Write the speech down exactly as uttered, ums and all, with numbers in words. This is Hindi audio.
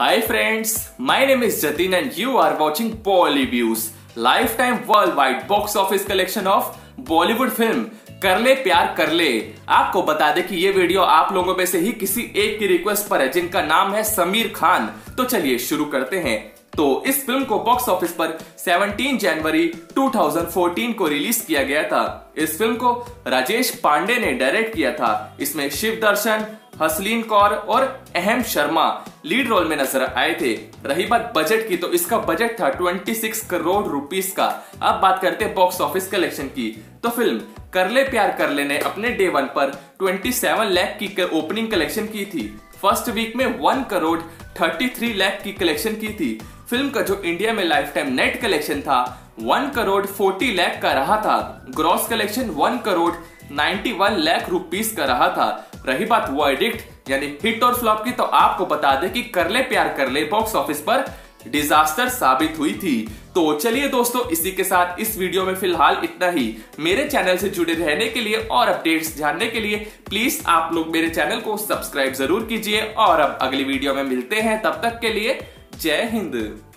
Hi friends, my name is Jatin and you are watching Polyviews, lifetime worldwide box office collection of Bollywood film Kar Le प्यार कर ले। आपको बता दें कि ये वीडियो आप लोगों में से ही किसी एक की रिक्वेस्ट पर है जिनका नाम है समीर खान। तो चलिए शुरू करते हैं। तो इस फिल्म को बॉक्स ऑफिस पर सत्रह जनवरी दो हज़ार चौदह को रिलीज किया गया था। इस फिल्म को राजेश पांडे ने डायरेक्ट किया था। इसमें शिव दर्शन, हसलीन कौर और अहम शर्मा लीड रोल में नजर आए थे। रही बात बजट की, तो इसका बजट था छब्बीस करोड़ रुपीस का। अब बात करते हैं बॉक्स ऑफिस कलेक्शन की। तो फिल्म कर ले प्यार कर ले ने अपने डे वन पर सत्ताईस लाख की ओपनिंग कलेक्शन की थी। फर्स्ट वीक में एक करोड़ तैंतीस लाख की कलेक्शन की थी। फिल्म का जो इंडिया में लाइफ टाइम नेट कलेक्शन था एक करोड़ चालीस लाख का रहा था। ग्रॉस कलेक्शन एक करोड़ इक्यानवे लाख रुपीस का रहा था। रही बात वर्डिक्ट यानी हिट और फ्लॉप की, तो आपको बता दें कि कर ले प्यार कर ले बॉक्स ऑफिस पर डिजास्टर साबित हुई थी। तो चलिए दोस्तों, इसी के साथ इस वीडियो में फिलहाल इतना ही। मेरे चैनल से जुड़े रहने के लिए और अपडेट्स जानने के लिए प्लीज आप लोग मेरे चैनल को सब्सक्राइब जरूर कीजिए। और अब अगली वीडियो में मिलते हैं, तब तक के लिए जय हिंद।